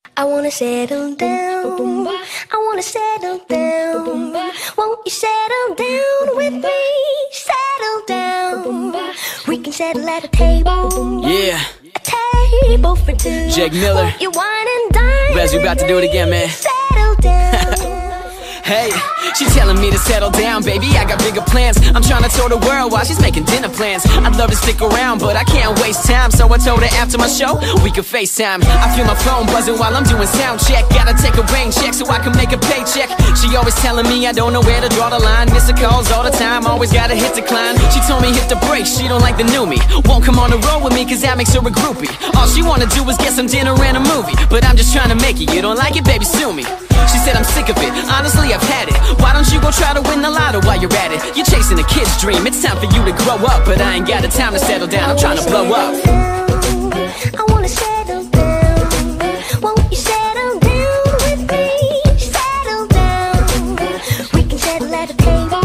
I wanna settle down. I wanna settle down. Won't you settle down with me? Settle down. We can settle at a table. Yeah. A table for two. Jake Miller. Won't you wine and dine? Rez, we about to do it again, man. Settle down. Hey, she telling me to settle down, baby, I got bigger plans. I'm trying to tour the world while she's making dinner plans. I'd love to stick around, but I can't waste time. So I told her after my show, we could FaceTime. I feel my phone buzzing while I'm doing sound check. Gotta take a rain check so I can make a paycheck. She always telling me I don't know where to draw the line. Miss her calls all the time, always gotta hit decline. She told me hit the brakes, she don't like the new me. Won't come on the road with me cause that makes her a groupie. All she wanna do is get some dinner and a movie. But I'm just trying to make it, you don't like it, baby, sue me. She said I'm sick of it, honestly I've had it. Why don't you go try to win the lotto while you're at it? You're chasing a kid's dream, it's time for you to grow up. But I ain't got the time to settle down, I'm trying to blow up. I wanna settle down. Won't you settle down with me? Settle down. We can settle at a table.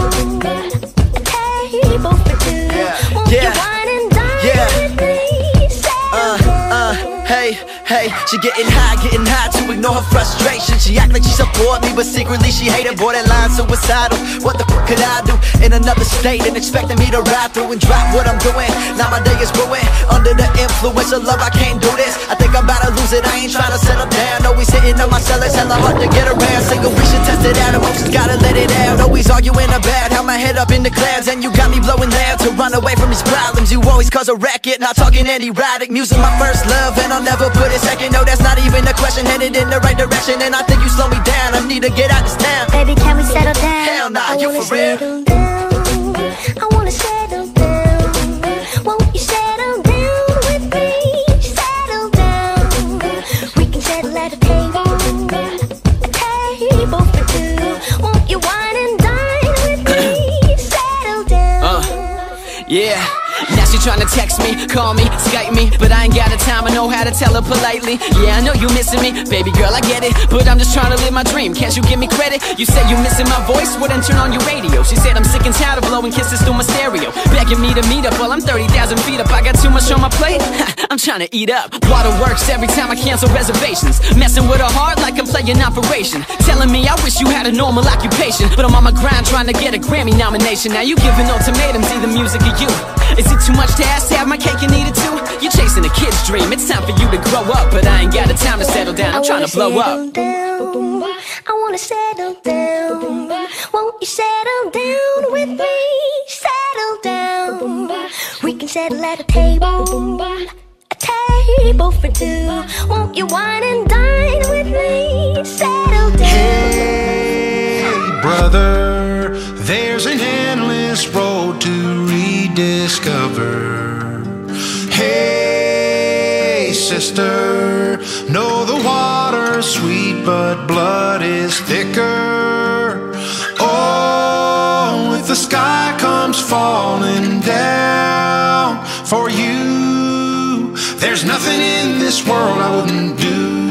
A table for two. Won't you wine and dine with me? Settle down. Hey, she getting high to ignore her frustration. She act like she support me, but secretly she hated. Borderline suicidal. What the fuck could I do in another state and expecting me to ride through and drop what I'm doing? Now my day is ruined under the influence of love. I can't do this. I think I'm about to lose it. I ain't trying to settle down. Always hitting on my cell, it's hella hard to get around. Single we should test it out. Emotions gotta let it out. Always arguing about how my head up in the clouds, and you got me blowing loud to run away from these problems. You always cause a racket, not talking erotic. Music my first love, and I'll never put it second. No, that's not even a question. Headed in the right direction, and I think you slow me down. I need to get out this town. Baby, can we settle down? Hell nah, you for real. I wanna settle down. Won't you settle down with me? Settle down. We can settle at a table. A table for two. Won't you wine and dine with me? Settle down. Yeah. Now she tryna text me, call me, Skype me, but I ain't got the time, I know how to tell her politely. Yeah, I know you missing me, baby girl, I get it, but I'm just trying to live my dream, can't you give me credit? You said you missing my voice, well then turn on your radio. She said I'm sick and tired of blowing kisses through my stereo, begging me to meet up while I'm 30,000 feet up. I got too much on my plate, I'm trying to eat up. Waterworks every time I cancel reservations, messing with her heart like I'm playing Operation. Telling me I wish you had a normal occupation, but I'm on my grind trying to get a Grammy nomination. Now you giving ultimatums, either music or you. Is it too much to ask to have my cake and eat it too? You're chasing a kid's dream, it's time for you to grow up. But I ain't got the time to settle down, I'm trying to blow up. I wanna settle down. Won't you settle down with me? Settle down. We can settle at a table. A table for two. Won't you wine and dine with me? Settle down. Hey, brother, there's an endless road to rediscover. Hey, sister, know the water's sweet, but blood is thicker. Oh, if the sky comes falling down for you, there's nothing in this world I wouldn't do.